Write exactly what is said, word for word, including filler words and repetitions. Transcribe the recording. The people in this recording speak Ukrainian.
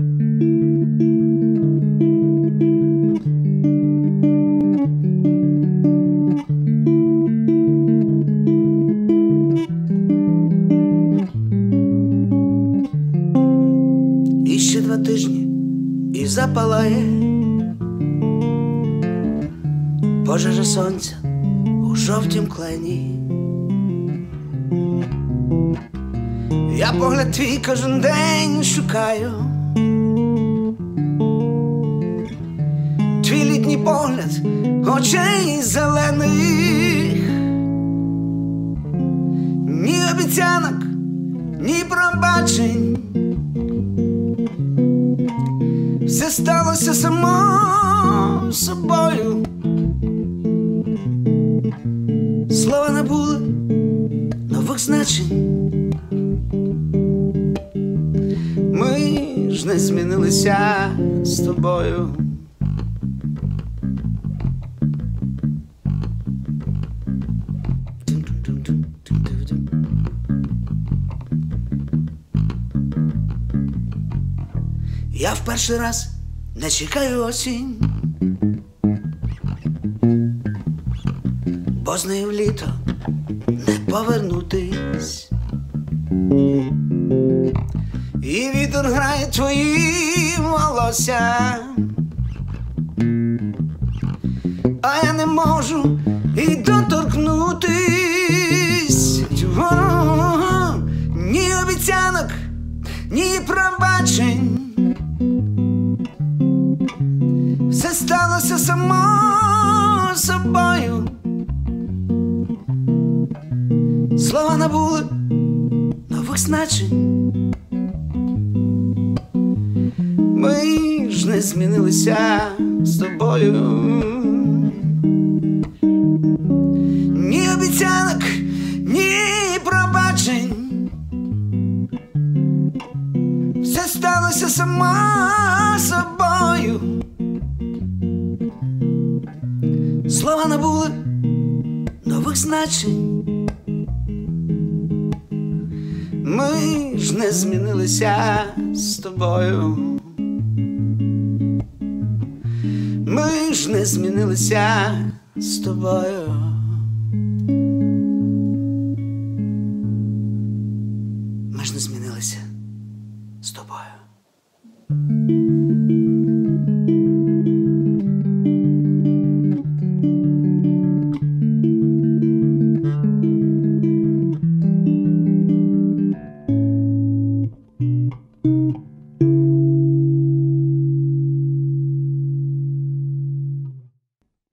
І ще два тижні і запалає пожежа сонця у жовтім клені. Я погляд твій кожен день шукаю, твій літній погляд очей зелених. Ні обіцянок, ні пробачень, все сталося само собою. Слова набули нових значень. Ми ж не змінилися з тобою. Я в перший раз не чекаю осінь, бо з нею в літо не повернутись. І вітер грає твоїм волоссям, а я не можу і доторкнутись. Ні обіцянок, ні пробачень, все сталося само собою. Слова набули нових значень. Ми ж не змінилися з тобою. Ні обіцянок, ні пробачень, все сталося само собою. Слова набули нових значень. Ми ж не змінилися з тобою. Ми ж не змінилися з тобою. Ми ж не змінилися з тобою.